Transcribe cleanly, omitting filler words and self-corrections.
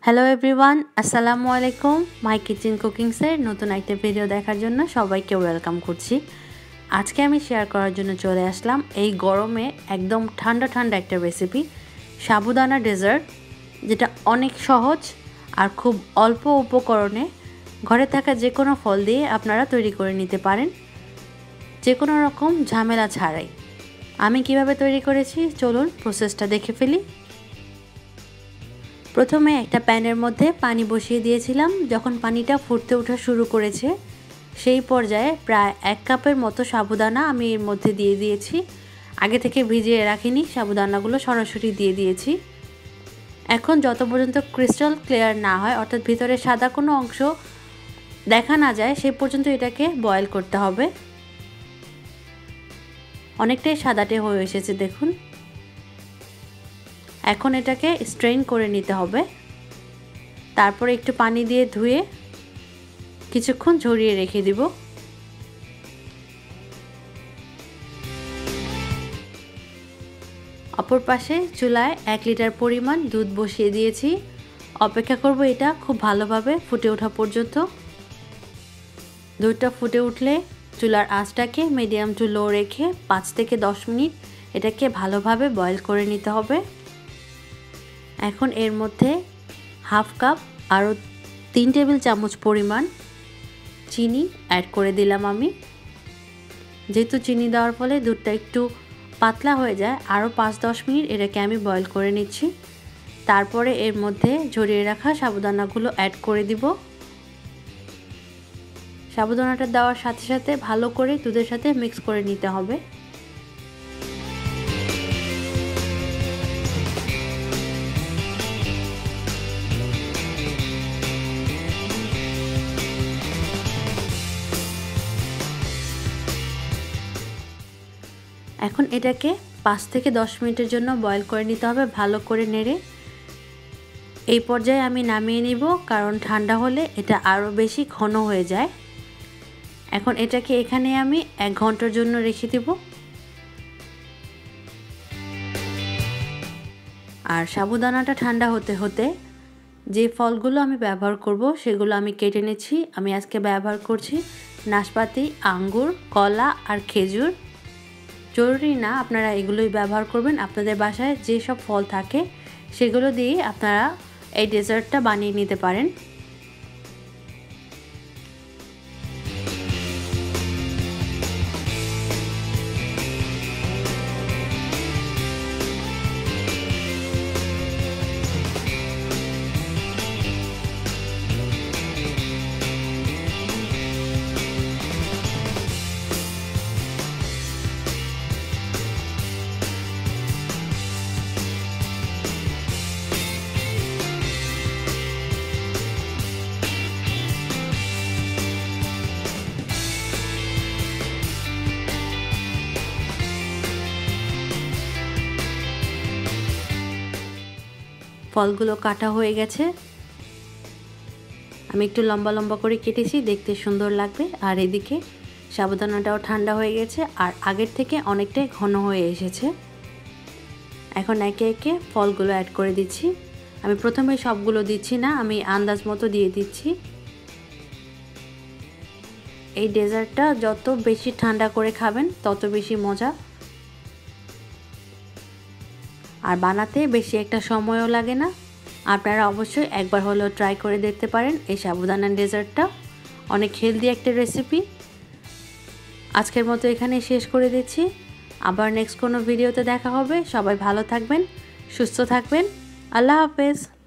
Hello everyone, আসসালামু আলাইকুম। মাই kitchen কুকিংসের নতুন একটা ভিডিও দেখার জন্য সবাইকে ওয়েলকাম করছি। আজকে আমি শেয়ার করার জন্য চলে আসলাম এই গরমে একদম ঠান্ডা ঠান্ডা একটা রেসিপি, সাবুদানা ডেজার্ট, যেটা অনেক সহজ আর খুব অল্প উপকরণে ঘরে থাকা যে কোনো ফল দিয়ে আপনারা তৈরি করে নিতে পারেন, যে কোনো রকম ঝামেলা ছাড়াই। আমি কিভাবে তৈরি করেছি চলুন প্রসেসটা দেখে ফেলি। প্রথমে একটা প্যানের মধ্যে পানি বসিয়ে দিয়েছিলাম। যখন পানিটা ফুটতে ওঠা শুরু করেছে সেই পর্যায়ে প্রায় 1 কাপের মতো সাবুদানা আমি এর মধ্যে দিয়ে দিয়েছি। আগে থেকে ভিজিয়ে রাখিনি, সাবুদানাগুলো সরাসরি দিয়ে দিয়েছি। এখন যত পর্যন্ত ক্রিস্টাল ক্লিয়ার না হয়, অর্থাৎ ভিতরে সাদা কোনো অংশ দেখা না যায়, সেই পর্যন্ত এটাকে বয়েল করতে হবে। অনেকটাই সাদাটে হয়ে এসেছে দেখুন। এখন এটাকে স্ট্রেন করে নিতে হবে। তারপরে একটু পানি দিয়ে ধুয়ে কিছুক্ষণ ঝরিয়ে রেখে দিব। অপর পাশে চুলায় 1 লিটার পরিমাণ দুধ বসিয়ে দিয়েছি। অপেক্ষা করব এটা খুব ভালোভাবে ফুটে ওঠা পর্যন্ত। দুধটা ফুটে উঠলে চুলার আঁচটাকে মিডিয়াম টু লো রেখে 5 থেকে 10 মিনিট এটাকে ভালোভাবে বয়েল করে নিতে হবে। এখন এর মধ্যে হাফ কাপ আরও 3 টেবিল চামচ পরিমাণ চিনি অ্যাড করে দিলাম আমি। যেহেতু চিনি দেওয়ার ফলে দুধটা একটু পাতলা হয়ে যায়, আরও 5-10 মিনিট এটাকে আমি বয়েল করে নিচ্ছি। তারপরে এর মধ্যে ঝরিয়ে রাখা সাবুদানাগুলো অ্যাড করে দিব। সাবুদানাটা দেওয়ার সাথে সাথে ভালো করে দুধের সাথে মিক্স করে নিতে হবে। এখন এটাকে 5 থেকে 10 মিনিটের জন্য বয়েল করে নিতে হবে ভালো করে নেড়ে। এই পর্যায়ে আমি নামিয়ে নিব, কারণ ঠান্ডা হলে এটা আরও বেশি ঘন হয়ে যায়। এখন এটাকে এখানে আমি 1 ঘন্টার জন্য রেখে দেব। আর সাবুদানাটা ঠান্ডা হতে হতে যে ফলগুলো আমি ব্যবহার করব সেগুলো আমি কেটে নিচ্ছি। আমি আজকে ব্যবহার করছি নাশপাতি, আঙ্গুর, কলা আর খেজুর। জরুরি না আপনারা এগুলোই ব্যবহার করবেন, আপনাদের বাসায় যে সব ফল থাকে সেগুলো দিয়ে আপনারা এই ডেজার্টটা বানিয়ে নিতে পারেন। ফলগুলো কাটা হয়ে গেছে। আমি একটু লম্বা লম্বা করে কেটেছি, দেখতে সুন্দর লাগবে। আর এদিকে সাবুদানাটাও ঠান্ডা হয়ে গেছে আর আগের থেকে অনেকটাই ঘন হয়ে এসেছে। এখন একে একে ফলগুলো অ্যাড করে দিচ্ছি। আমি প্রথমে সবগুলো দিচ্ছি না, আমি আন্দাজ মতো দিয়ে দিচ্ছি। এই ডেজার্টটা যত বেশি ঠান্ডা করে খাবেন তত বেশি মজা, আর বানাতে বেশি একটা সময়ও লাগে না। আপনারা অবশ্যই একবার হলেও ট্রাই করে দেখতে পারেন এই সাবুদানা ডেজার্টটা। অনেক হেলদি একটা রেসিপি। আজকের মতো এখানে শেষ করে দিচ্ছি। আবার নেক্সট কোনো ভিডিওতে দেখা হবে। সবাই ভালো থাকবেন, সুস্থ থাকবেন। আল্লাহ হাফেজ।